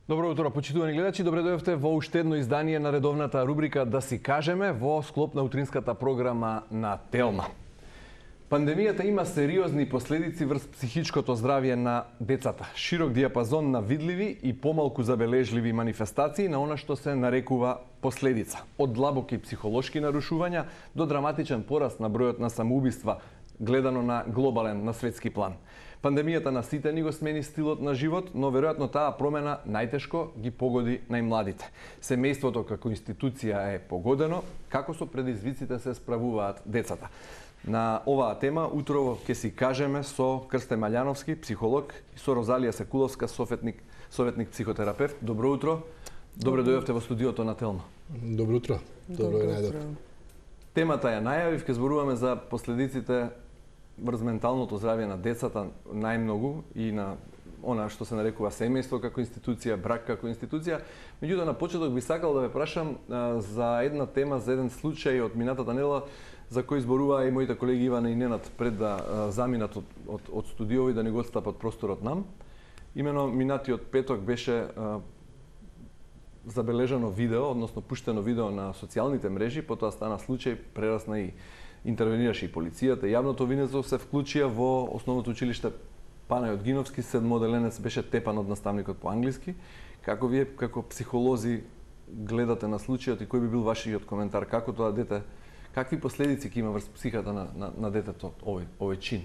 Добро утро, почитувани гледачи. Добре дојдовте во уште едно издание на редовната рубрика Да си кажеме во склоп на утринската програма на Телма. Пандемијата има сериозни последици врз психичкото здравје на децата. Широк диапазон на видливи и помалку забележливи манифестации на она што се нарекува последица. Од длабоки психолошки нарушувања до драматичен пораст на бројот на самоубиства, гледано на глобален, на светски план. Пандемијата на сите ни го смени стилот на живот, но веројатно таа промена најтешко ги погоди најмладите. Семејството како институција е погодено, како со предизвиците се справуваат децата. На оваа тема утрово ќе си кажеме со Крсте Маљановски, психолог, и со Розалија Секуловска, советник психотерапевт. Добро утро. Добре дојдовте во студиото на Телма. Добро утро. Добро е најдов. Темата ја најавив, ќе зборуваме за последиците врз менталното здравје на децата најмногу и на она што се нарекува семејство како институција, брак како институција. Меѓутоа, на почеток би сакал да ве прашам за една тема, за еден случај од минатата недела, за кој зборуваа и моите колеги Ивана и Ненад пред да заминат од студио и да не го отстапат просторот нам. Имено минатиот петок беше забележано видео, односно пуштено видео на социјалните мрежи, потоа стана случај, прерасна и интервенираше и полицијата. Јавното обвинство се вклучија во основното училиште Панајот Гиновски, 7-оделенец беше тепан од наставникот по англиски. Како вие како психолози гледате на случајот и кој би бил вашиот коментар? Како тоа дете, какви последици ќе има врз психата на детето овој чин?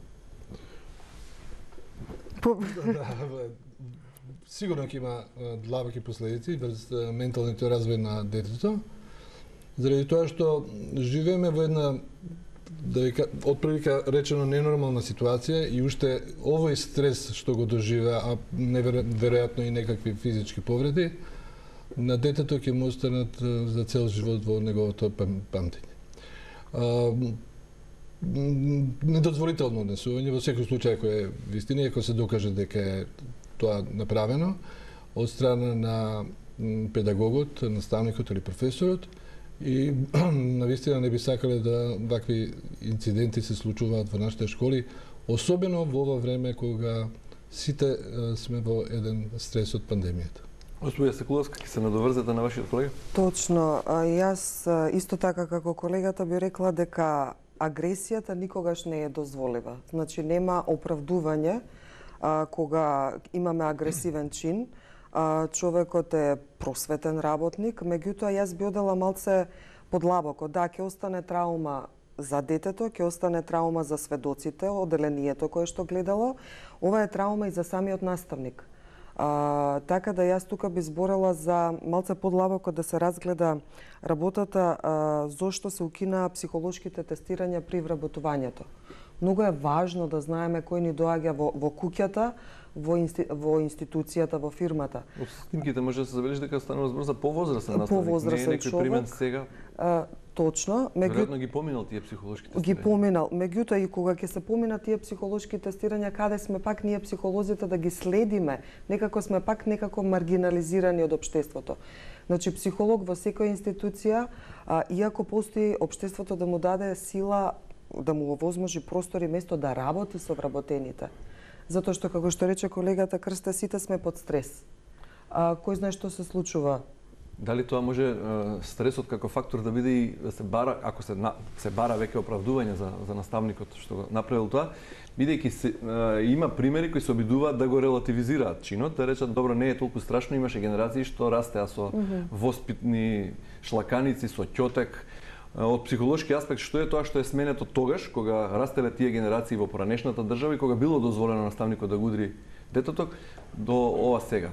Сигурно ќе има длабоки последици врз менталниот развој на детето. Заради тоа што живееме во една, да вика, отприлика речено ненормална ситуација и уште овој стрес што го доживеа, а веројатно и некакви физички повреди, на детето ќе му останат за цел живот во неговото памтење. Недозволително однесување во секој случај кој е вистина, ако се докаже дека е тоа направено од страна на педагогот, наставникот или професорот, и навистина не би сакале да вакви инциденти се случуваат во нашите школи, особено во ова време кога сите сме во еден стрес од пандемијата. Господја Секуловска, ќе се надоврзете на вашиот колега? Точно. Јас исто така како колегата би рекла дека агресијата никогаш не е дозволива. Значи нема оправдување кога имаме агресивен чин. Човекот е просветен работник, меѓутоа јас би одела малце подлабоко. Да, ќе остане траума за детето, ќе остане траума за сведоците, оделението кое што гледало. Ова е траума и за самиот наставник. Така да јас тука би зборела за малце подлабоко да се разгледа работата зошто се укинаа психолошките тестирања при вработувањето. Многу е важно да знаеме кој ни доаѓа во куќата, во институцијата, во фирмата. Од снимките може да се забележи дека станува збор за повозрасен наставник. Повозрасен не е некој примен сега. Точно. Веројатно ги поминал тие психолошки тестирања. Ги поминал. Меѓутоа и кога ќе се поминат тие психолошки тестирања, каде сме пак ние психолозите да ги следиме, некако сме пак некако маргинализирани од општеството. Значи психолог во секоја институција, иако постои општеството да му даде сила, да му овозможи простор и место да работи со вработените. Затоа што, како што рече колегата Крста, сите сме под стрес. Кој знае што се случува? Дали тоа може стресот како фактор да биде и да се бара, ако се бара веќе оправдување за наставникот што го направил тоа, бидејќи има примери кои се обидуваат да го релативизираат чинот, да речат добро, не е толку страшно, имаше генерации што растеа со воспитни шлаканици, со ќотек. Од психолошки аспект, што е тоа што е сменето тогаш, кога растеле тие генерации во поранешната држава и кога било дозволено наставникот да го удри детето, до ова сега?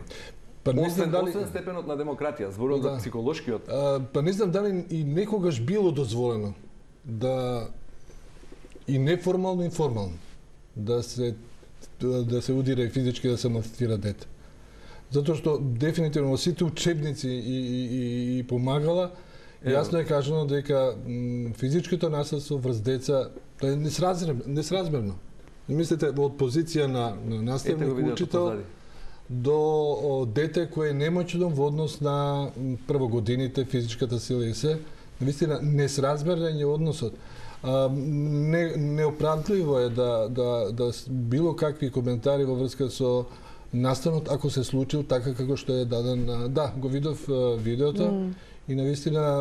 Освен степенот на демократија, зборувам за психолошкиот. Па не знам дали и некогаш било дозволено да и неформално и формално да се удира и физички да се малтретира дете. Затоа што дефинитивно во сите учебници и помагала јасно е кажано дека физичкото насилство врз деца тоа е несразмерно. Мислите од позиција на наставник, учител до дете кое е немоćно во однос на првогодините, физичката сила и се, навистина несразмерен е односот. Неоправдливо е да било какви коментари во врска со настанот ако се случил така како што е даден. Да, го видов видеото. И навистина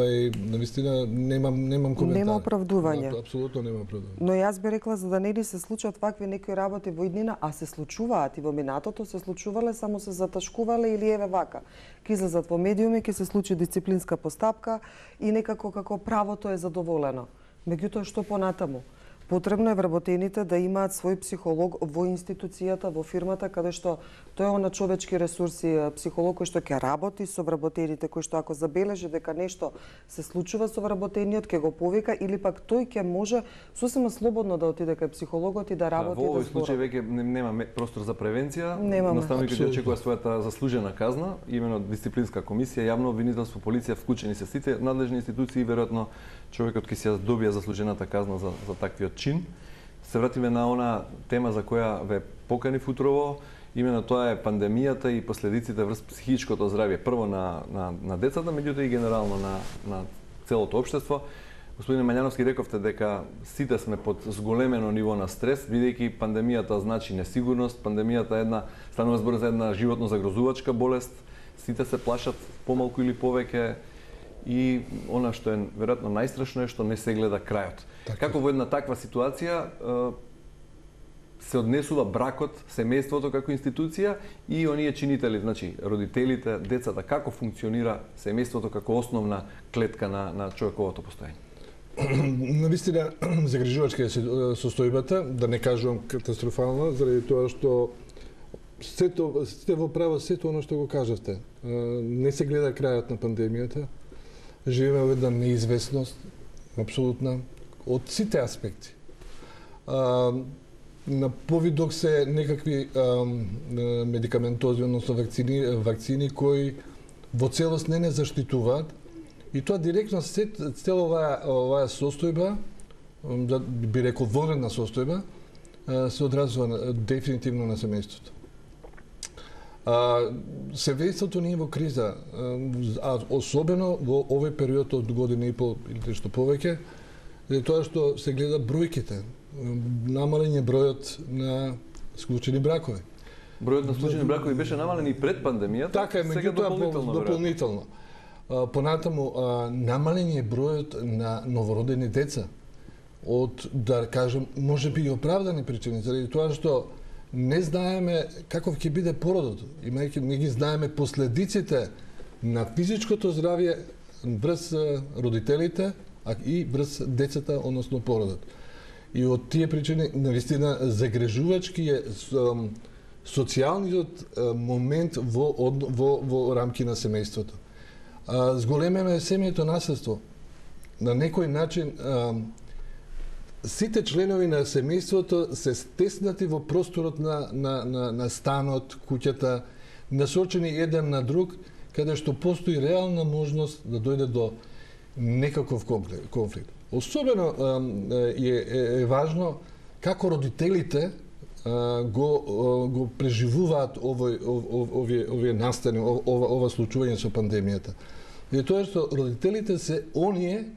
немам коментар. Нема оправдување. Апсолутно нема оправдување. Но јас би рекла за да не ни се случат вакви некои работи во иднина, а се случуваат и во минатото се случувале, само се заташкувале или еве вака. Ке излезат во медиуми, ке се случи дисциплинска постапка и некако како правото е задоволено. Меѓутоа што понатаму? Потребно е вработените да имаат свој психолог во институцијата, во фирмата, каде што тој е на човечки ресурси, психолог кој што ќе работи со вработените, кој што ако забележи дека нешто се случува со вработениот, ќе го повика или пак тој ќе може сосема слободно да отиде кај психологот и да работи во овој да случај веќе нема простор за превенција. Немаме. Наставникот ќе очекува својата заслужена казна, имено дисциплинска комисија, јавно обвинителство, полиција, вклучени се сите надлежни институции и веројатно човекот ќе си ја добија заслужената казна за таквиот чин. Се вратиме на она тема за која ве поканив утрово, имено тоа е пандемијата и последиците врз психичкото здравје, прво на децата, меѓутоа и генерално на целото општество. Господине Мањановски, рековте дека сите сме под зголемено ниво на стрес, бидејќи пандемијата значи несигурност, пандемијата е станува збор за една животно загрозувачка болест, сите се плашат помалку или повеќе, и она што е веројатно најстрашно е што не се гледа крајот. Како во една таква ситуација се однесува бракот, семејството како институција и оние чинители, значи родителите, децата, како функционира семејството како основна клетка на човековото постоење? Навистина загрижувачка е состојбата, да не кажувам катастрофална, заради тоа што сте во право сето оно што го кажавте. Не се гледа крајот на пандемијата. Живееме во една неизвестност, апсолутна, од сите аспекти. На повидок се некакви медикаментози, односно вакцини кои во целост не заштитуваат, и тоа директно цела оваа состојба, би рекол вонредна состојба, се одразува дефинитивно на семејството. Семејството не е во криза, а особено во овој период од година и пол или нешто повеќе, тоа што се гледа бројките, намален е бројот на склучени бракови. Бројот на склучени бракови беше намален и пред пандемијата, така е, меѓутоа дополнително. Понатаму намален е бројот на новородени деца од, да кажем, можеби и оправдани причини, заради тоа што не знаеме каков ќе биде породот, имајќи не ги знаеме последиците на физичкото здравје врз родителите, а и врз децата, односно породот. И од тие причини навистина загрежувачки е социјалниот момент во рамки на семејството. Зголемено е семејното наследство. На некој начин сите членови на семејството се стеснати во просторот на станот, куќата, насочени еден на друг, каде што постои реална можност да дојде до некаков конфликт. Особено е важно како родителите го преживуваат овие настани, ова случување со пандемијата. И тоа што родителите се оние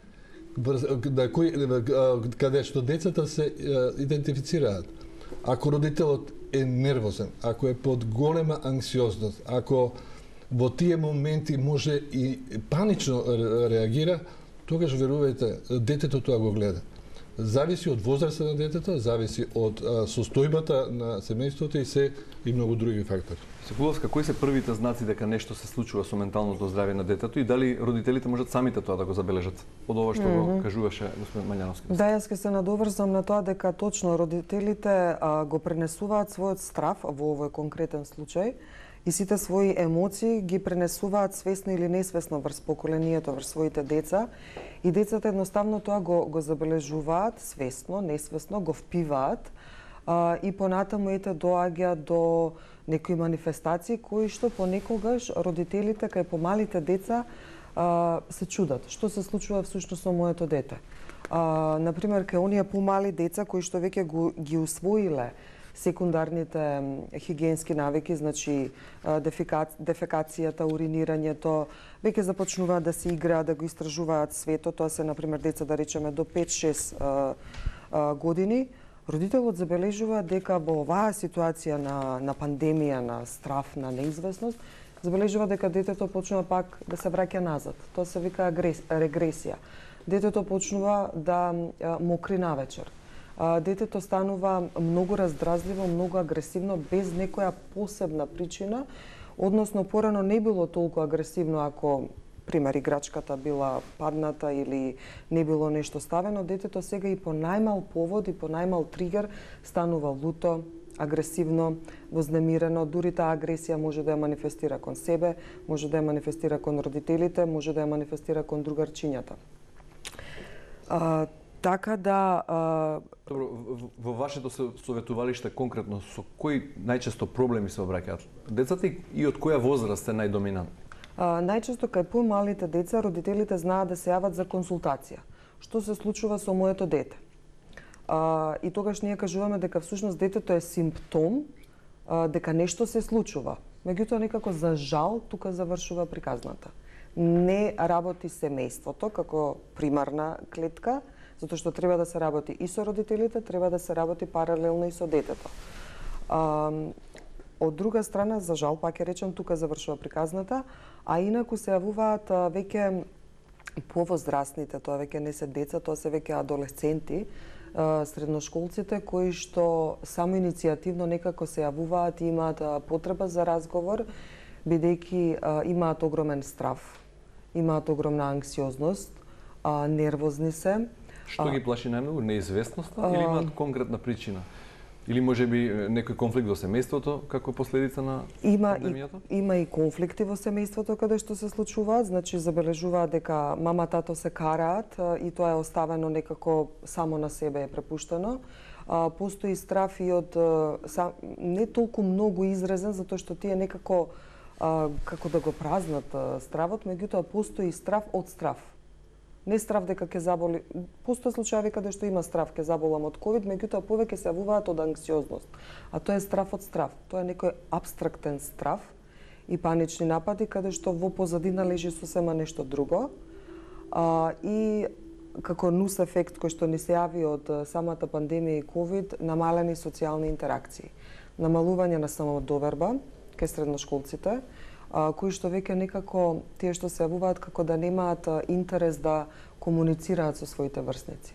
каде што децата се идентифицираат. Ако родителот е нервозен, ако е под голема анксиозност, ако во тие моменти може и панично реагира, тогаш верувајте, детето тоа го гледа. Зависи од возраста на детето, зависи од состојбата на семејството и многу други фактори. Секуловска, кои се првите знаци дека нешто се случува со менталното здравје на детето и дали родителите можат самите тоа да го забележат од ова што го кажуваше господин Мањановски? Да, јас ќе се надоврзам на тоа дека точно родителите го пренесуваат својот страв во овој конкретен случај и сите своји емоции ги пренесуваат свесно или несвесно врз поколението, врз своите деца, и децата едноставно тоа го забележуваат свесно, несвесно, го впиваат и понатаму ете доаѓа до некои манифестации кои што понекогаш родителите кај помалите деца се чудат што се случува всушност со моето дете. Например, кај оние помали деца кои што веќе ги усвоиле секундарните хигиенски навики, значи дефекацијата, уринирањето, веќе започнуваат да се играат, да го истражуваат светот. Тоа се, например, деца, да речеме, до 5-6 години. Родителот забележува дека во оваа ситуација на пандемија, на страф, на неизвестност, забележува дека детето почнува пак да се враќа назад. Тоа се вика регресија. Детето почнува да мокри навечер. Детето станува многу раздразливо, многу агресивно, без некоја посебна причина, односно порано не било толку агресивно ако пример играчката била падната или не било нешто ставено, детето сега и по најмал повод и по најмал тригер станува луто, агресивно, вознемирено, дури таа агресија може да ја манифестира кон себе, може да ја манифестира кон родителите, може да ја манифестира кон другарчињата. Така да... Добро, во вашето советувалиште конкретно со кои најчесто проблеми се обраќаат децата и од која возраст е најдоминантни? Најчесто кај помалите деца родителите знаат да се јават за консултација. Што се случува со моето дете? И тогаш ние кажуваме дека всушност детето е симптом дека нешто се случува. Меѓутоа некако за жал тука завршува приказната. Не работи семејството како примарна клетка, затоа што треба да се работи и со родителите, треба да се работи паралелно и со детето. Од друга страна, за жал, пак ќе речем, тука завршува приказната, а инаку се јавуваат веќе повозрастните, тоа веќе не се деца, тоа се веќе адолесценти, средношколците кои што само иницијативно некако се јавуваат и имаат потреба за разговор, бидејќи имаат огромен страф, имаат огромна анксиозност, нервозни се. Што ги плаши најмногу? Неизвестноста или имаат конкретна причина? Или може би некој конфликт во семејството како последица на пандемијата? Има и конфликти во семејството каде што се случуваат, значи забележуваат дека мама, тато се караат и тоа е оставено некако само на себе е препуштено. Постои страф и од не толку многу изразен, затоа што тие некако како да го празнат стравот, меѓутоа постои страф од страф. Не страф дека ќе заболи. Постои случаи каде што има страф ќе заболам од ковид, меѓутоа повеќе се јавуваат од анксиозност. А тоа е страф од страф. Тоа е некој апстрактен страф и панични напади каде што во позадина лежи сосема нешто друго. И како нус ефект кој што ни се јави од самата пандемија и ковид, намалени социјални интеракции. Намалување на самодоверба кај средношколците, кои што веќе некако тие што се јавуваат како да немаат интерес да комуницираат со своите врсници.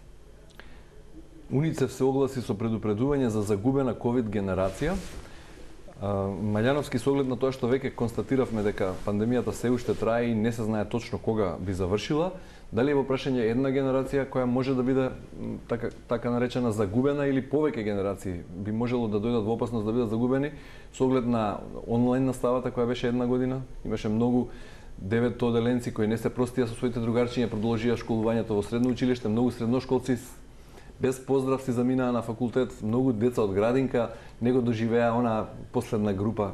УНИЦЕФ се огласи со предупредување за загубена ковид генерација. Маљановски, со оглед на тоа што веќе констатиравме дека пандемијата се уште трае и не се знае точно кога би завршила, дали е во прашање една генерација која може да биде така наречена загубена или повеќе генерации би можело да дојдат во опасност да бидат загубени со оглед на онлайн наставата која беше една година? Имаше многу 9 оделенци кои не се простија со своите другарчиња, продолжија школувањето во средно училиште, многу средношколци без поздрав си заминаа на факултет, многу деца од градинка не го доживеа онаа последна група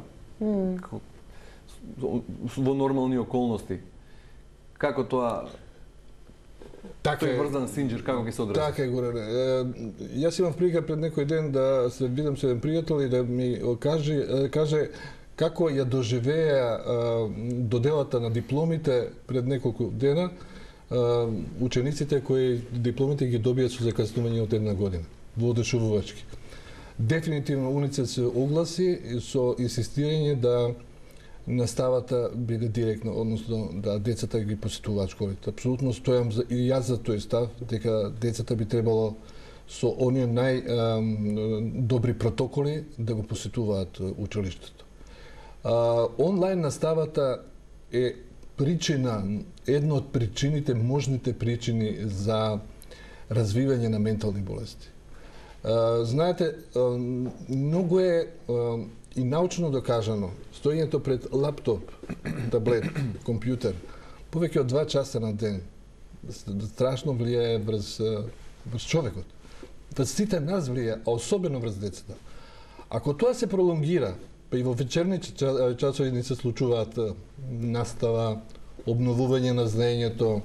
во нормални околности. Како тоа тој врзан синџир, како ќе се одрази? Така е, Горане. Јас имав прилика пред некој ден да се видам со еден пријател и да ми каже како ја доживеа доделата на дипломите пред неколку дена учениците кои дипломите ги добијат со закаснување од една година во одушевувачки. Дефинитивно УНИЦЕФ се огласи со инсистирање да наставата биде директна, односно да децата ги посетуваат школите. Апсолутно стојам и јас за тој став дека децата би требало со оние најдобри протоколи да го посетуваат училиштето. Онлайн наставата е причина, една од причините, можните причини за развивање на ментални болести. Знаете, многу е и научно докажано, стоењето пред лаптоп, таблет, компјутер, повеќе од 2 часа на ден, страшно влијае врз човекот. Врз сите нас влијае, а особено врз децата. Ако тоа се пролонгира, па и во вечерни часови не се случуваат настава, обновување на знаењето,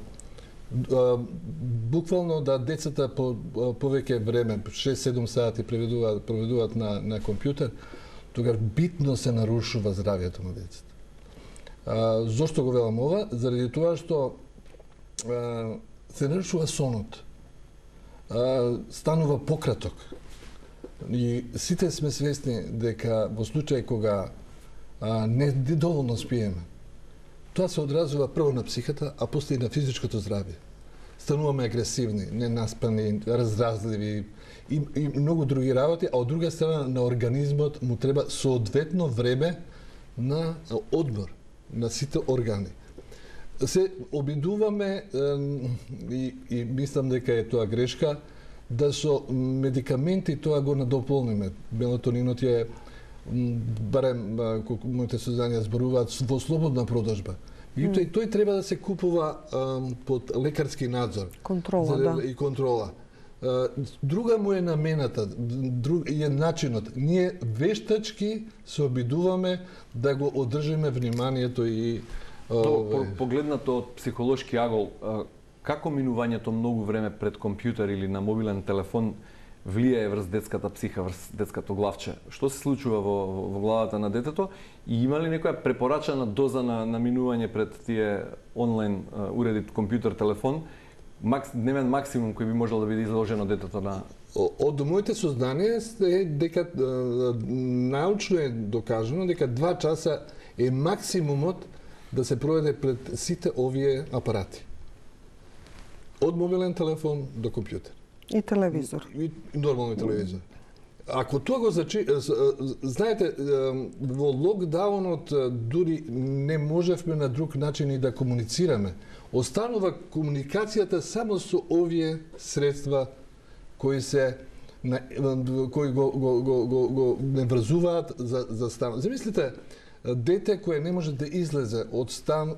буквално да децата повеќе време, 6-7 сати проведуваат на компјутер, тогаш битно се нарушува здравјето на децата. Зошто го велам ова? Заради тоа што се нарушува сонот. Станува пократок. И сите сме свесни дека во случај кога не доволно спиеме, тоа се одразува прво на психата, а после и на физичкото здравје. Стануваме агресивни, ненаспани, разразливи и многу други работи, а од друга страна на организмот му треба соодветно време на одмор на сите органи. Се обидуваме и мислам дека е тоа грешка, да со медикаменти тоа го надополниме. Мелатонинот е, барем колку моите сознанија зборуваат, во слободна продажба. И тој треба да се купува под лекарски надзор. Контрола, да. И контрола. Друга му е намената, друг е начинот. Ние вештачки се обидуваме да го одржиме вниманието и погледнато од психолошки агол, како минувањето многу време пред компјутер или на мобилен телефон влијае врз детската психа, врз детското главче? Што се случува во главата на детето и има ли некоја препорачана доза на минување пред тие онлайн уреди, компјутер, телефон, дневен максимум кој би можел да биде изложено детето на... Од моите сознанија е дека научно е докажано дека 2 часа е максимумот да се проведе пред сите овие апарати. Од мобилен телефон до компјутер. И телевизор. И нормални телевизор. Ако тоа го знаете, во локдаунот дури не можевме на друг начин и да комуницираме. Останува комуникацијата само со овие средства кои го не врзуваат за стан. Замислите, дете кое не може да излезе од стан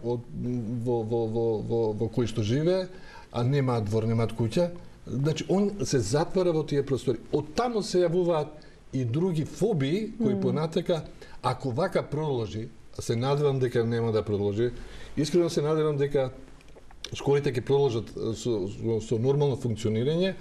во кој што живее, а немаат двор, немаат куќа, значи он се затвара во тие простори. Од таму се јавуваат и други фобии кои понатека, ако вака продолжи, се надевам дека нема да продолжи, искрено се надевам дека школите ќе продолжат со нормално функционирање,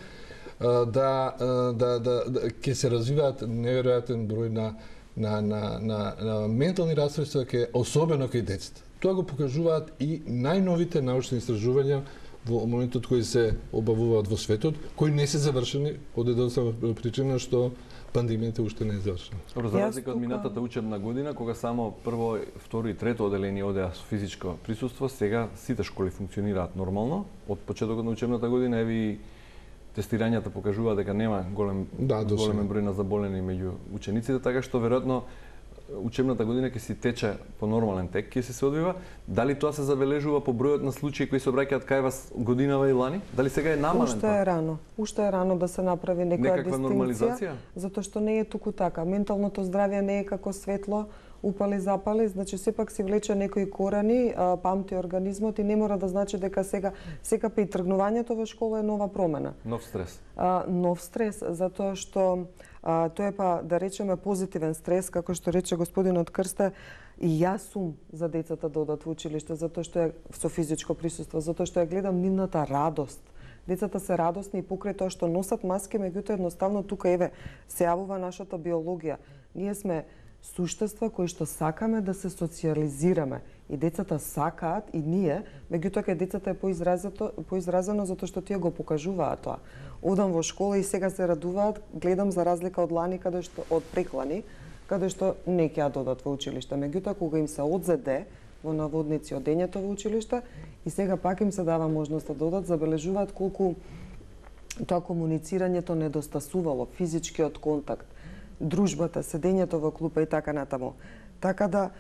ќе се развиваат неверојатен број на ментални расстройства, особено кај децата. Тоа го покажуваат и најновите научни истражувања во моментот кои се обавуваат во светот, кои не се завршени од едноставна причина што пандемијата уште не е завршена. За разлика од минатата учебна година, кога само прво, второ и трето оделение одеа со физичко присуство, сега сите школи функционираат нормално. Од почетокот на учебната година еви тестирањата покажуваат дека нема голем број на заболени меѓу учениците, така што веројатно учебната година ќе си тече по нормален тек, ќе се одвива. Дали тоа се забележува по бројот на случаи кои се обраќаат кај вас годинава и лани? Дали сега е намален? Уште е рано да се направи некоја дистинкција, затоа што не е туку така. Менталното здравје не е како светло, упали запали, значи сепак си влече некои корени, памти организмот и не мора да значи дека сега при тргнувањето во школа е нова промена. Нов стрес. Нов стрес, затоа што тоа е да речеме позитивен стрес, како што рече господинот Крсте, и јас сум за децата да одат во училиште, затоа што е со физичко присуство, затоа што ја гледам нивната радост. Децата се радосни и покрај тоа што носат маски, меѓутоа едноставно тука се јавува нашата биологија. Ние сме суштества кои што сакаме да се социализираме. И децата сакаат, и ние, меѓутоа кај децата е поизразено затоа што тие го покажуваат тоа. Одам во школа и сега се радуваат, гледам за разлика од лани, од преклани, каде што не ќе додат во училиште. Меѓутоа кога им се одзеде во наводници одењето во училиште и сега пак им се дава можност да додат, забележуваат колку тоа комуницирањето недостасувало, физичкиот контакт, дружбата, седењето во клупа и така натаму. Така да,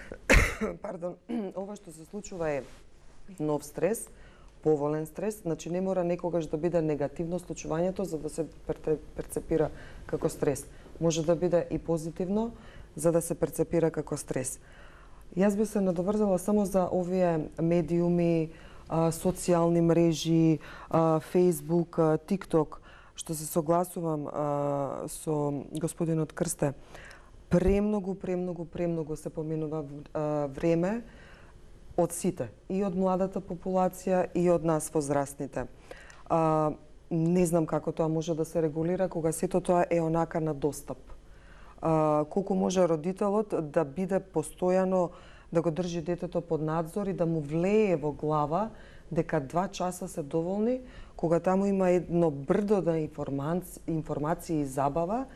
ова што се случува е нов стрес, поволен стрес, значи не мора некогаш да биде негативно случувањето за да се перцепира како стрес. Може да биде и позитивно за да се перцепира како стрес. Јас би се надоврзала само за овие медиуми, социјални мрежи, Facebook, TikTok, што се согласувам со господинот Крсте. Премногу се поменува време од сите, и од младата популација, и од нас возрастните. Не знам како тоа може да се регулира кога сето тоа е онака на достап. Колку може родителот да биде постојано, да го држи детето под надзор и да му влее во глава дека 2 часа се доволни, кога таму има едно брдо да информации и забава,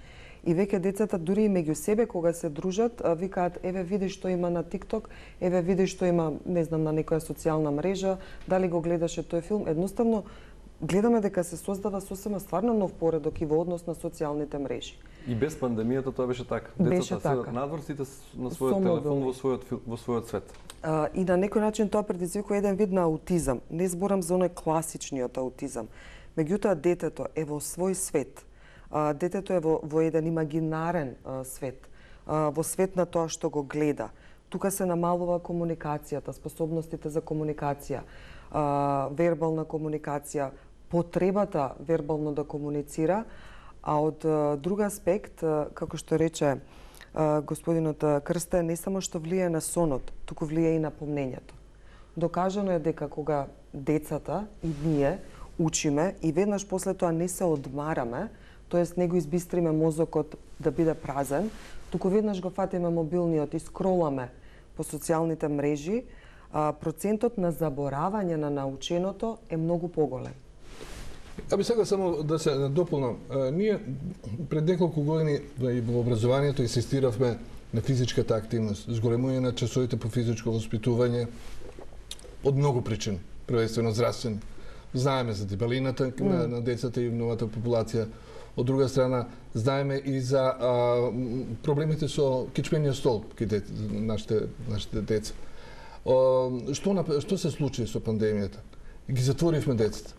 И веќе децата дури и меѓу себе кога се дружат, викаат еве види што има на TikTok, еве види што има, не знам, на некоја социјална мрежа, дали го гледаше тој филм. Едноставно гледаме дека се создава сосема стварно нов поредок и во однос на социјалните мрежи. И без пандемијата тоа беше така. Беше Децата така. надвор, сите на својот телефон во својот свет. И на некој начин тоа предизвикува еден вид на аутизам. Не зборам за оној класичниот аутизам. Меѓутоа детето е во свој свет. Детето е во еден имагинарен свет. Во свет на тоа што го гледа. Тука се намалува комуникацијата, способностите за комуникација, вербална комуникација, потребата вербално да комуницира, а од друг аспект, како што рече господинот Крста, не само што влијае на сонот, туку влијае и на помнењето. Докажано е дека кога децата и ние учиме и веднаш после тоа не се одмараме, тоест не го избистриме мозокот да биде празен, туку веднаш го фатиме мобилниот и скроламе по социјалните мрежи, процентот на заборавање на наученото е многу поголем. Би сега само да се дополнам. Ние пред неколку години во образованието инсистиравме на физичката активност, зголемување на часовите по физичко воспитување од многу причини, првенствено здравствени. Знаеме за дебелината на децата и новата популација. Од друга страна, знаеме и за проблемите со кичмениот столб кај нашите деца. Што се случи со пандемијата? Ги затворивме децата.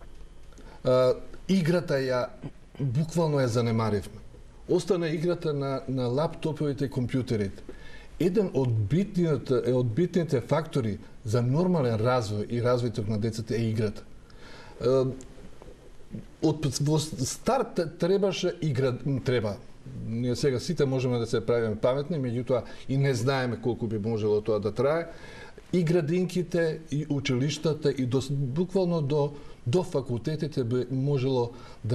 Играта буквално ја занемаривме. Остана играта на лаптоповите и компјутерите. Еден од битните фактори за нормален развој и развојот на децата е играта. Во старт треба. Ние сега сите можеме да се правиме паметни, меѓутоа и не знаеме колку би можело тоа да трае. И градинките, и училиштата, и буквално до факултетите би можело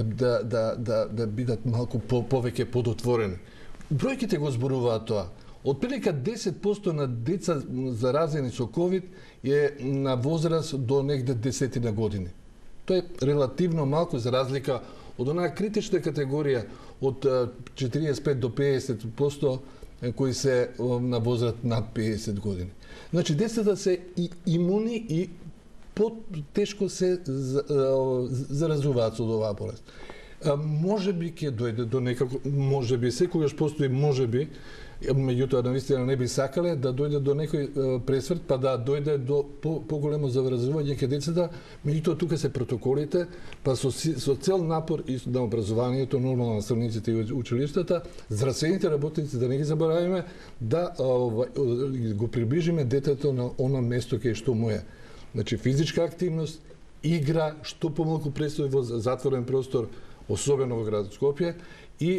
да бидат малку повеќе подотворени. Бројките го зборуваат тоа. Отприлика 10% на деца заразени со ковид е на возраст до негде 10 години. Тоа е релативно малку за разлика од онаа критична категорија од 45 до 50% кои се на возраст над 50 години. Значи, децата се имуни и потешко се заразуваат со оваа болест. Може би ќе дојде до некако, може би, секогаш постои може би, меѓутоа навистина не би сакале да дојде до некој пресврт, па да дојде до поголемо заразување кај децата, меѓутоа тука се протоколите, па со цел напор и на образованието, нормално наставниците и училиштата, здравствените работници, да не ги заборавиме, да го приближиме детето на она место кај што му е. Значи, физичка активност, игра, што помалку престои во затворен простор, особено во градот Скопје, и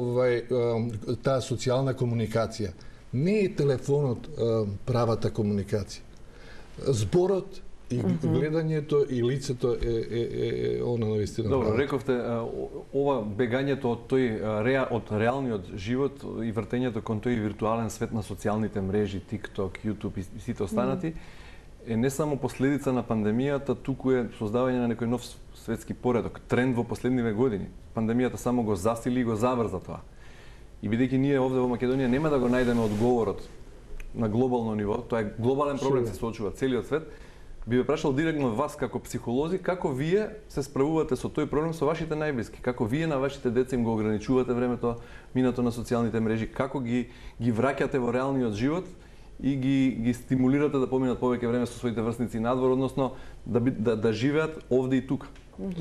таа социјална комуникација. Не е телефонот правата комуникација. Зборот и гледањето и лицето е она навистина. Добро, рековте, ова бегањето од реалниот живот и вртењето кон тој виртуален свет на социјалните мрежи, TikTok, YouTube и сите останати, е не само последица на пандемијата, туку е создавање на некој нов светски поредок, тренд во последниве години. Пандемијата само го засили и го забрза тоа. И бидејќи ние овде во Македонија нема да го најдеме одговорот на глобално ниво, тоа е глобален проблем, се соочува целиот свет, би ве прашал директно вас како психолози, како вие се справувате со тој проблем со вашите најблиски, како вие на вашите деца им го ограничувате времето минато на социјалните мрежи, како ги враќате во реалниот живот и ги стимулирате да поминат повеќе време со своите врсници надвор, односно да живеат овде и тука.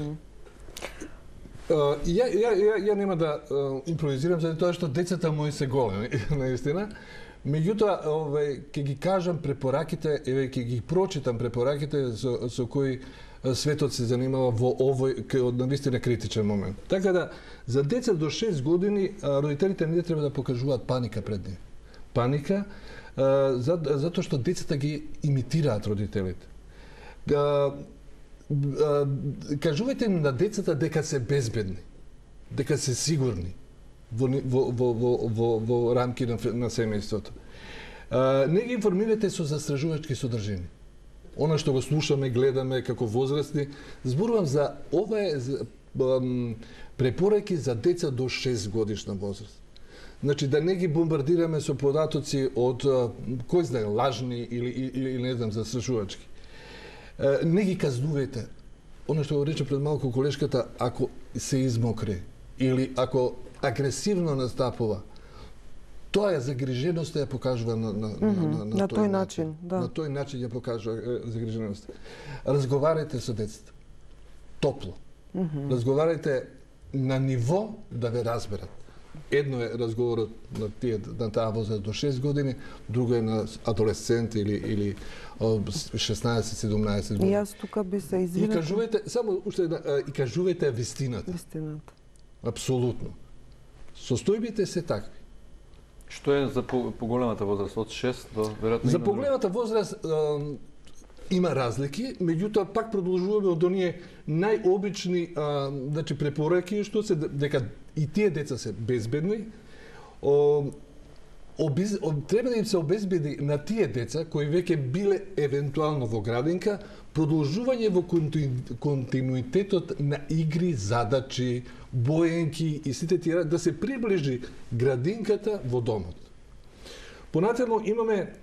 Ја нема да импровизирам заради тоа што децата мои се големи, наистина. Меѓутоа, ќе ги кажам препораките, ќе ги прочитам препораките со кои светот се занимава во овој наистина критичен момент. Така да, за деца до 6 години родителите не треба да покажуваат паника пред нив. Паника затоа што децата ги имитираат родителите. Кажувајте им на децата дека се безбедни, дека се сигурни во рамки на семејството. Не ги информирате со застражувачки содржини. Она што го слушаме, гледаме како возрастни, зборувам за ова е препораки за деца до 6 годишна возраст. Значи да не ги бомбардираме со податоци од кој знае лажни или не знам застрашувачки. Не ги казнувајте. Оно што го рече пред малку колешката, ако се измокри или ако агресивно настапува, тоа е загриженост ја покажува на тој начин. Да. На тој начин ја покажува загриженост. Разговарајте со децата. Топло. Разговарајте на ниво да ве разберат. Едно е разговорот на таа возраст до 6 години, друго е на адолесцент или 16-17 години. И јас тука би се И извинила. кажувајте, само уште една, и кажувајте вистината. Вистината. Апсолутно. Состојбите се такви. Што е за поголемата возраст од 6 до веројатно За има поголемата возраст има разлики, меѓутоа пак продолжуваме од оние најобични значи препораки што се дека и тие деца се безбедни. Треба да им се обезбеди на тие деца кои веќе биле евентуално во градинка продолжување во континуитетот на игри, задачи, боенки и сите тие да се приближи градинката во домот. Понатаму имаме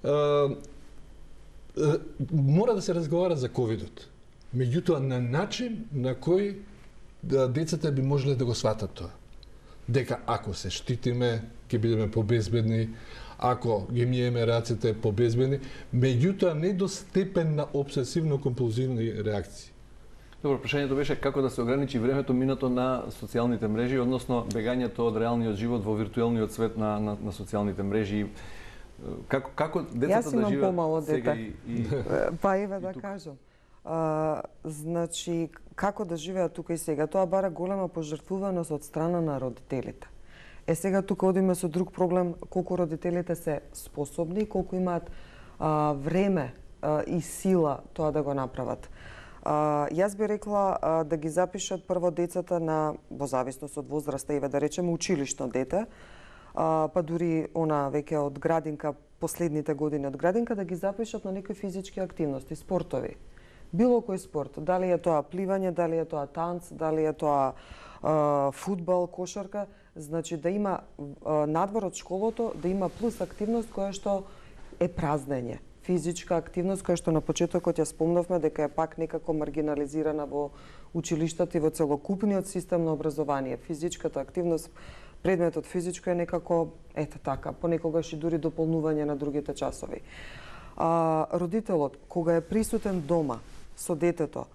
мора да се разговара за ковидот. Меѓутоа на начин на кој децата би можеле да го сватат тоа. Дека ако се штитиме, ќе бидеме побезбедни, ако ги миеме рацете побезбедни, меѓутоа не до степен на обсесивно-компулзивни реакции. Добро, прашањето беше како да се ограничи времето минато на социјалните мрежи, односно бегањето од реалниот живот во виртуелниот свет на социјалните мрежи. Како децата да живеат помало сега дете. и Па еве да кажам. Значи, како да живеат тука и сега? Тоа бара голема пожртвуваност од страна на родителите. Сега тука одиме со друг проблем, колку родителите се способни и колку имаат време и сила тоа да го направат. Јас би рекла да ги запишат прво децата во зависност од возраста, еве да речеме училишно дете, па дури она веќе од градинка, последните години од градинка, да ги запишат на некои физички активности, спортови. Било кој спорт, дали е тоа пливање, дали е тоа танц, дали е тоа фудбал, кошарка, значи да има надвор од школото, да има плюс активност која што е празнење. Физичка активност која што на почетокот ја спомнавме дека е пак некако маргинализирана во училиштата и во целокупниот систем на образование. Физичката активност, предметот физичко е некако, ете така, понекогаш и дури дополнување на другите часови. Родителот, кога е присутен дома со детето,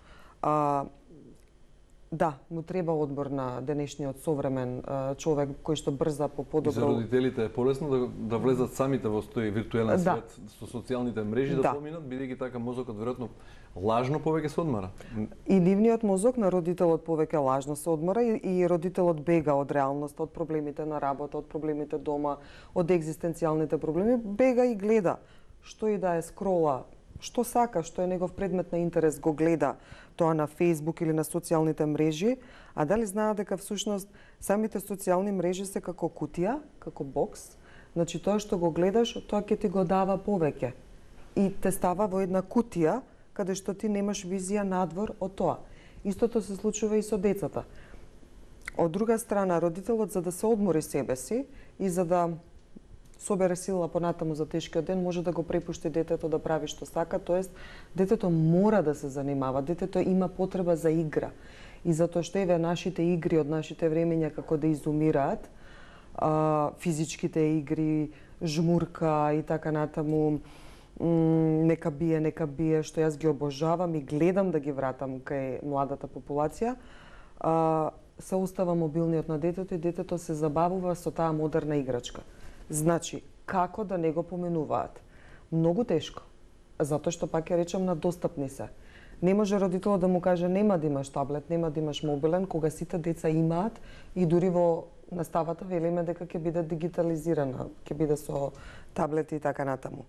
да, му треба одмор на денешниот современ човек кој што брза по подобро. За родителите е полесно да влезат самите во тој виртуелен свет со социјалните мрежи да поминат, бидејќи така мозокот веројатно лажно повеќе се одмора. И нивниот мозок на родителот повеќе лажно се одмора и родителот бега од реалноста, од проблемите на работа, од проблемите дома, од екзистенцијалните проблеми, бега и гледа што и да е скрола, што сака, што е негов предмет на интерес, го гледа тоа на Facebook или на социјалните мрежи, а дали знаат дека всушност самите социјални мрежи се како кутија, како бокс, значи тоа што го гледаш, тоа ќе ти го дава повеќе и те става во една кутија каде што ти немаш визија надвор од тоа. Истото се случува и со децата. Од друга страна, родителот за да се одмори себе си и за да собере сила понатаму за тешкиот ден, може да го препушти детето да прави што сака, тоест детето мора да се занимава, детето има потреба за игра. И затоа што еве нашите игри од нашите времења како да изумираат, физичките игри, жмурка и така натаму, нека бие, што јас ги обожавам и гледам да ги вратам кај младата популација, се остава мобилниот на детето и детето се забавува со таа модерна играчка. Значи, како да не го поменуваат? Многу тешко, затоа што пак ја речам на достапни се. Не може родителот да му каже нема да имаш таблет, нема да имаш мобилен, кога сите деца имаат и дури во наставата велиме дека ќе биде дигитализирана, ќе биде со таблети и така натаму.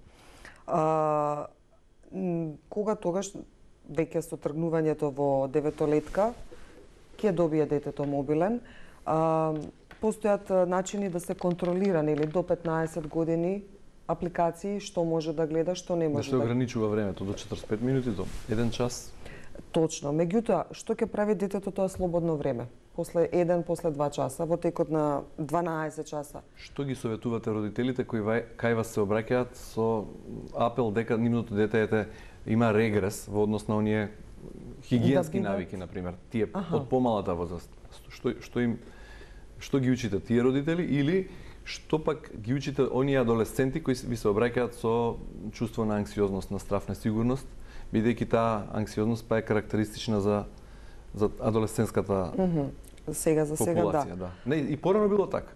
Кога тогаш веќе со тргнувањето во деветолетка ќе добие детето мобилен, постојат начини да се контролира, нели, до 15 години апликации, што може да гледа, што не може да се ограничува времето до 45 минути, до 1 час. Точно. Меѓутоа, што ќе прави детето тоа слободно време? после 1, после 2 часа, во текот на 12 часа. Што ги советувате родителите кои кај вас се обраќаат со апел дека нивното дете има регрес во однос на оние хигиенски навики, например, тие од помалата возраст? Што ги учите тие родители или што пак ги учите оние адолесценти кои ви се обраќаат со чувство на анксиозност, на страв, несигурност, бидејќи таа анксиозност па е карактеристична за адолесцентската популација, да. Не, и порано било така.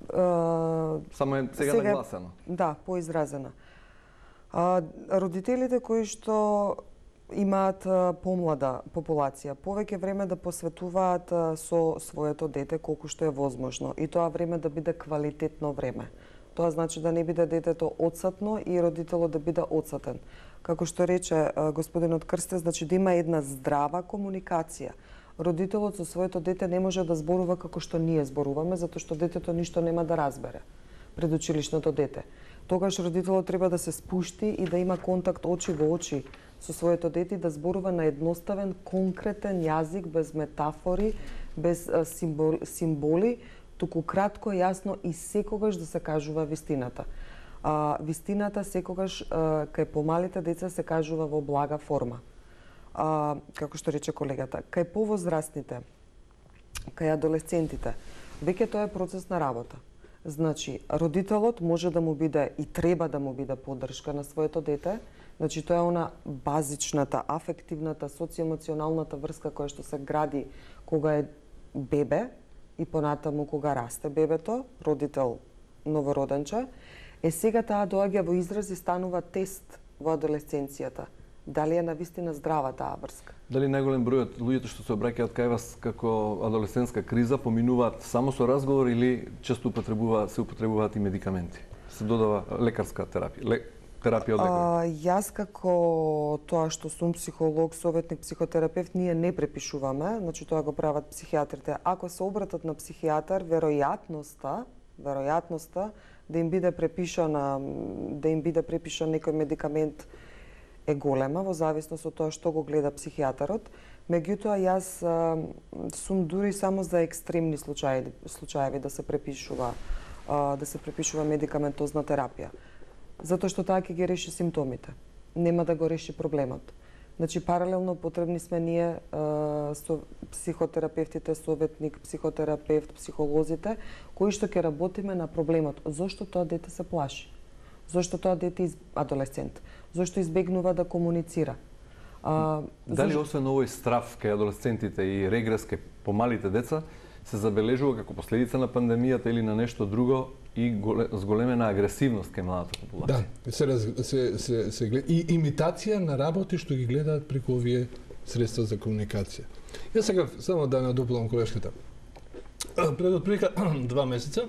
Само е сега нагласено. Да, поизразена. Родителите кои што имаат помлада популација, повеќе време да посветуваат со своето дете колку што е возможно и тоа време да биде квалитетно време. Тоа значи да не биде детето одсатно и родителот да биде одсатен. Како што рече господинот Крстев, значи да има една здрава комуникација. Родителот со своето дете не може да зборува како што ние зборуваме, затоа што детето ништо нема да разбере пред училишното дете. Тогаш родителот треба да се спушти и да има контакт очи во очи со своето дете и да зборува на едноставен, конкретен јазик, без метафори, без символи, туку кратко, јасно и секогаш да се кажува вистината. Вистината секогаш кај помалите деца се кажува во блага форма. Како што рече колегата, кај повозрастните, кај адолесцентите, веќе тоа е процес на работа. Значи, родителот може да му биде и треба да му биде поддршка на своето дете. Значи, тоа е она базичната, афективната, социоемоционалната врска која што се гради кога е бебе и понатаму кога расте бебето, родител новороденче. Сега таа доаѓа во израз и станува тест во адолесценцијата. Дали е навистина здрава таа врска? Дали најголем бројот луѓето што се обраќаат кај вас како адолесцентска криза поминуваат само со разговор или често се употребуваат и медикаменти? Се додава лекарска терапија, терапија од лекар? Јас како тоа што сум психолог, советник, психотерапевт, ние не препишуваме, значи тоа го прават психијатрите. Ако се обратат на психијатар, веројатноста да им биде препишан некој медикамент е голема во зависност од тоа што го гледа психијатарот. Меѓутоа јас сум дури само за екстремни случаи да се препишува медикаментозна терапија. Затоа што таа ќе ги реши симптомите. Нема да го реши проблемот. Значи паралелно потребни сме ние со психотерапевтите, советник, психотерапевт, психолозите кои што ќе работиме на проблемот. Зошто тоа дете се плаши? Зошто тоа дете адолесцент? Зошто избегнува да комуницира? Дали освен овој страв кај адолесцентите и регрес кај помалите деца се забележува како последица на пандемијата или на нешто друго и зголемена агресивност кај младата популација? Да, се гледа и имитација на работи што ги гледаат преку овие средства за комуникација. Јас сакав само да надополнам колешката. Пред отприлика 2 месеца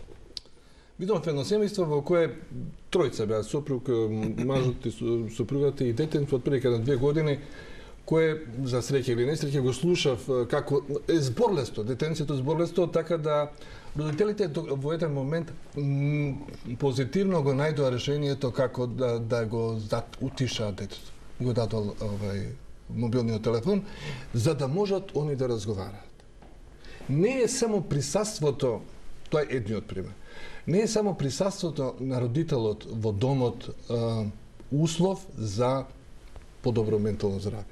видов едно семејство во кое тројца беа сопруг, мажот и сопругата и детенство од прилика на 2 години, кое за среќа или несреќа го слушав како е зборлесто, детенцето зборлесто, така да родителите во еден момент позитивно го најдоа решението како да го утишаат детето. Го дадол мобилниот телефон за да можат они да разговараат. Не е само присуството, тоа е едниот пример. Не е само присуството на родителот во домот услов за подобро ментално здравје.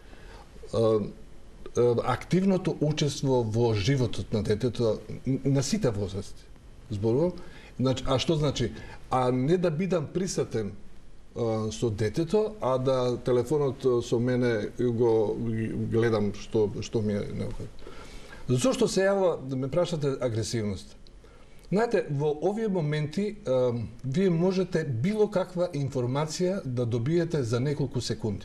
Активното учество во животот на детето на сите возрасти. Зборувам. Значи, а што значи? А не да бидам присутен со детето, а да телефонот со мене го гледам што ми е необходно. Зошто се јава да ме прашате агресивност? Знаете, во овие моменти вие можете било каква информација да добиете за неколку секунди.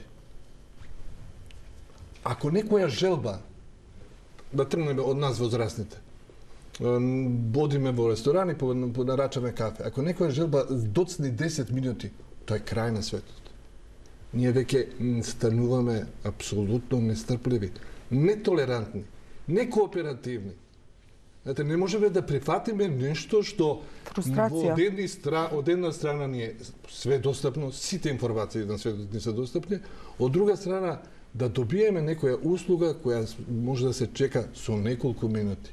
Ако некоја желба, да тргнеме од нас возрастните, бодиме во ресторани, понарачаме кафе, ако некоја желба доцни 10 минути, тоа е крај на светот. Ние веќе стануваме апсолутно нестрпливи, нетолерантни, некооперативни. Знаете, не можеме да прифатиме нешто што од една страна ни е све достапно, сите информации на светот ни се достапни, од друга страна да добиеме некоја услуга која може да се чека со неколку минути.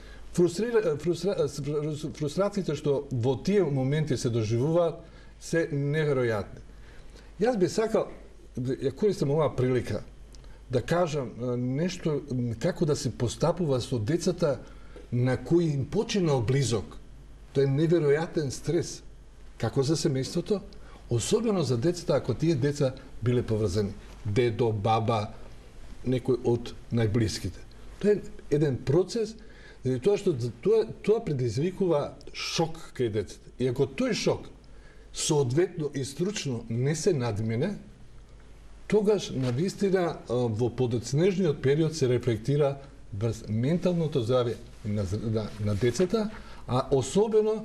Фрустрациите што во тие моменти се доживуваат се неверојатни. Јас би сакал, ја користам оваа прилика, да кажам нешто како да се постапува со децата на кои им починал близок. Тоа е неверојатен стрес. Како за семејството, особено за децата ако тие деца биле поврзани. Дедо, баба, некој од најблиските. Тоа е еден процес, заради тоа што тоа предизвикува шок кај децата. И ако тој шок соодветно и стручно не се надмине, тогаш навистина во подоцнежниот период се рефлектира врз менталното здравје на децата, а особено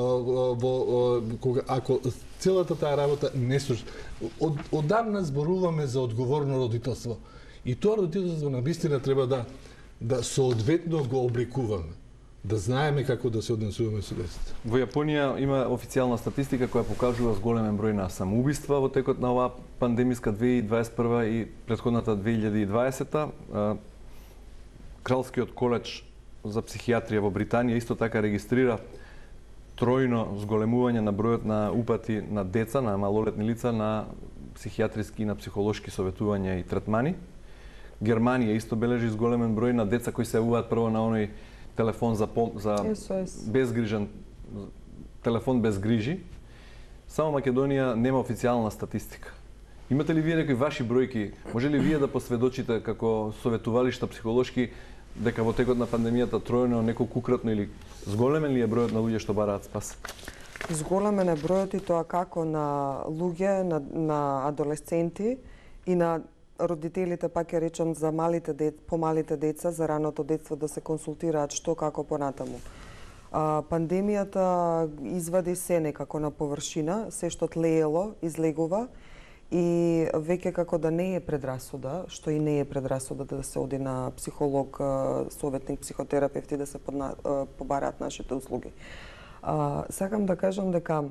ако целата таа работа не служи. Одамна зборуваме за одговорно родителство. И тоа родителство навистина треба да соодветно го обликуваме. Да знаеме како да се однесуваме со децата. Во Јапонија има официјална статистика која покажува зголемен број на самоубиства во текот на оваа пандемиска 2021 и претходната 2020. Кралскиот коледж за психијатрија во Британија исто така регистрира тројно зголемување на бројот на упати на деца, на малолетни лица, на психијатриски и на психолошки советувања и третмани. Германија исто бележи зголемен број на деца кои се јавуваат прво на оној телефон за безгрижен телефон без грижи. Само Македонија нема официјална статистика. Имате ли вие некои ваши бројки? Може ли вие да посведочите како советувалишта психолошки дека во текот на пандемијата тројно, неколкукратно или зголемен ли е бројот на луѓе што бараат спас? Зголемен е бројот и тоа како на луѓе, на адолесценти и на родителите, пак ќе речам, за помалите деца, за раното детство да се консултираат што како понатаму. Пандемијата извади се некако на површина, се што тлеело излегува и веќе како да не е предрасуда, што и не е предрасуда да се оди на психолог, советник, психотерапевт и да се побараат нашите услуги. Сакам да кажам дека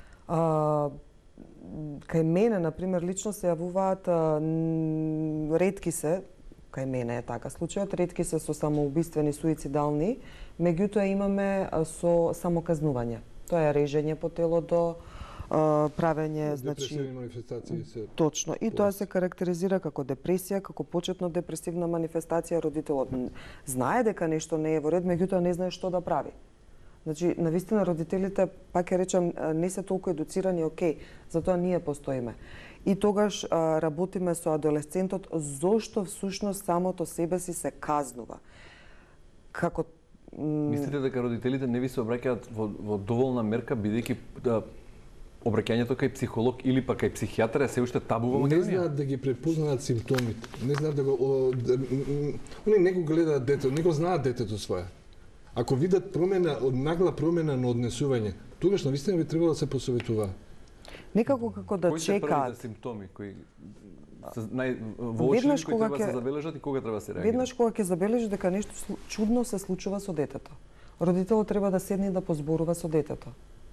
кај мене, например, лично се јавуваат ретки се, кај мене е така случајот, ретки се со самоубиствени, суицидални, меѓутоа имаме со самоказнување. Тоа е режење по телото, правење, значи манифестации се точно, и тоа се карактеризира како депресија, како почетно депресивна манифестација. Родителот знае дека нешто не е во ред, меѓутоа не знае што да прави. Значи, навистина родителите, пак ќе речам, не се толку едуцирани, окей, затоа ние постоиме. И тогаш работиме со адолесцентот зошто всушност самото себе си се казнува. Како Мислите дека родителите не ви се обраќаат во доволна мерка, бидејќи обраќањето кај психолог или па кај психијатар е се уште табу во Македонија? Не знаат да ги препознаат симптомите. Не знаат да го они не го гледаат детето, не го знаат детето свое. Ако видат нагла промена на однесување, тогаш навистина би требало да се посоветува. Некако како да кои се чекаат. првите симптоми кои се воочни, кои треба да се забележат и кога треба да се реагира? Веднаш кога ќе забележиш дека нешто чудно се случува со детето, родителот треба да седне и да позборува со детето.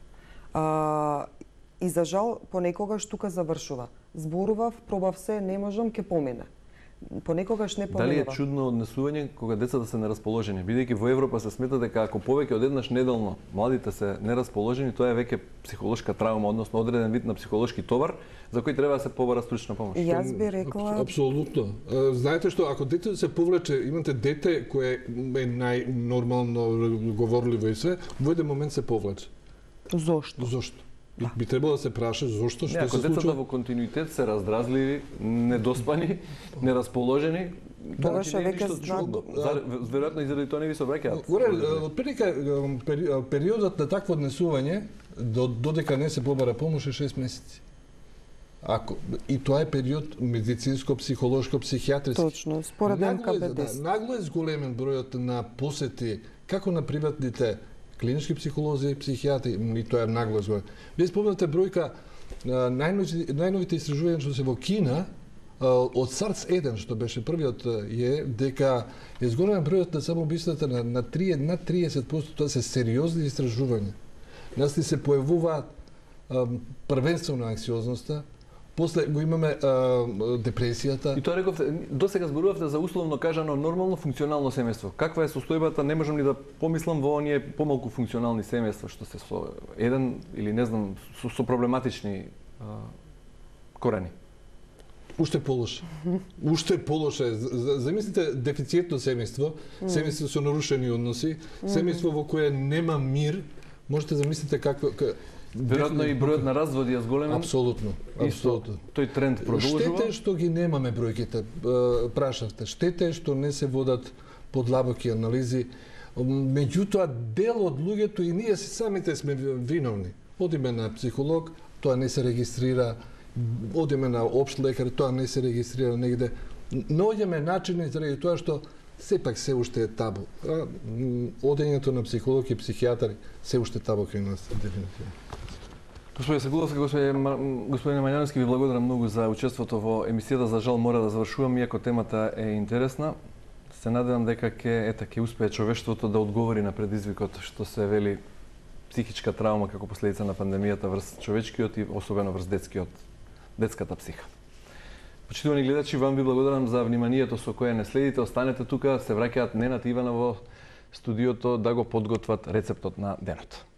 И за жал, понекогаш тука завршува. Зборував, пробав се, не можам, ќе помине. Понекогаш не поминува. Дали е чудно однесување кога децата се нерасположени? Бидејќи во Европа се смета дека ако повеќе од еднаш неделно младите се нерасположени, тоа е веќе психолошка травма, односно одреден вид на психолошки товар за кој треба да се побара стручна помош. Јас би рекла Апсолутно. Знаете што, ако детето се повлече, имате дете кое е најнормално говорливо и се, во еден момент се повлече. Зошто? Зошто? Би требало да се праша зошто, што се случува. Ако децата во континуитет се раздразливи, недоспани, нерасположени, тогаш е веќе чудно. Веројатно и заради тоа не ви се обраќаат. Горе, отприлика периодот на такво однесување додека не се побара помош е 6 месеци. И тоа е период медицинско, психолошко, психијатриски. Точно, според МКБ-10. Нагло е зголемен бројот на посети како на приватните клинички психолози и психијатри, и тоа е нагло зголемен. Вие спомнате бројка најновите истражувања што се во Кина од SARS-1, што беше првиот, е дека е зголемен бројот на самоубиствата на 30%, тоа се сериозни истражувања. Нас ни се појавуваат првенствено анксиозноста, После го имаме депресијата. И тоа рековте, досега зборувавте за условно кажано нормално функционално семејство. Каква е состојбата? Не можам ни да помислам во оние помалку функционални семејства што се со еден или не знам со проблематични корени. Уште полоше. Уште полоше. Замислите дефицитно семејство, семејство со нарушени односи, семејство во кое нема мир. Можете замислите какво веројатно и бројот на разводи е зголемен. Апсолутно, апсолутно. Тој тренд продолжува. Штете што ги немаме бројките, прашавте. Штете што не се водат подлабоки анализи. Меѓутоа, дел од луѓето и ние самите сме виновни. Одиме на психолог, тоа не се регистрира. Одиме на општ лекар, тоа не се регистрира негде. Наоѓаме начини заради тоа што сепак се уште е табу. Одењето на психолог и психијатари се уште табу кај нас, дефинитивно. Господин Сагуловски, господин Мањановски, ви благодарам многу за учеството во емисијата. За жал мора да завршувам, иако темата е интересна. Се надевам дека ќе успее човештвото да одговори на предизвикот што се вели психичка травма како последица на пандемијата врз човечкиот и особено врз детската психа. Почитувани гледачи, вам ви благодарам за вниманието со кое не следите. Останете тука, се враќаат Ненад и Ивана во студиото да го подготват рецептот на денот.